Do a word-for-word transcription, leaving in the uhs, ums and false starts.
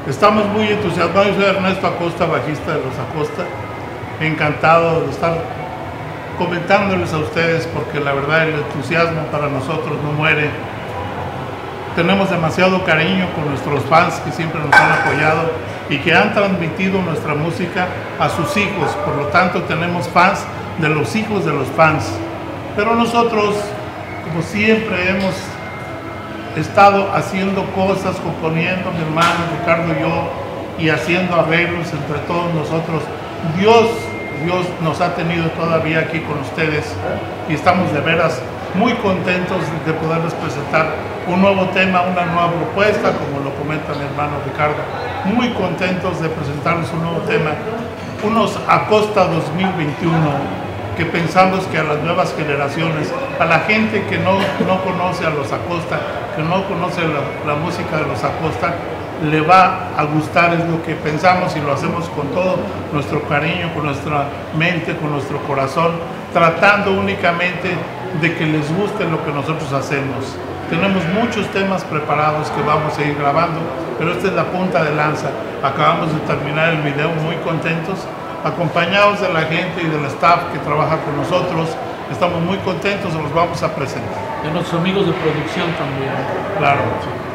Estamos muy entusiasmados. Yo soy Ernesto Acosta, bajista de Los Acosta. Encantado de estar comentándoles a ustedes, porque la verdad el entusiasmo para nosotros no muere. Tenemos demasiado cariño con nuestros fans que siempre nos han apoyado y que han transmitido nuestra música a sus hijos. Por lo tanto, tenemos fans de los hijos de los fans. Pero nosotros, como siempre, hemos estado haciendo cosas, componiendo, mi hermano Ricardo y yo, y haciendo arreglos entre todos nosotros. Dios, Dios nos ha tenido todavía aquí con ustedes y estamos de veras muy contentos de poderles presentar un nuevo tema, una nueva propuesta, como lo comenta mi hermano Ricardo. Muy contentos de presentarles un nuevo tema, unos Acosta dos mil veintiuno, que pensamos que a las nuevas generaciones, a la gente que no, no conoce a Los Acosta, que no conoce la, la música de Los Acosta, le va a gustar, es lo que pensamos, y lo hacemos con todo nuestro cariño, con nuestra mente, con nuestro corazón, tratando únicamente de que les guste lo que nosotros hacemos. Tenemos muchos temas preparados que vamos a ir grabando, pero esta es la punta de lanza. Acabamos de terminar el video muy contentos, acompañados de la gente y del staff que trabaja con nosotros. Estamos muy contentos, los vamos a presentar. De nuestros amigos de producción también. Claro.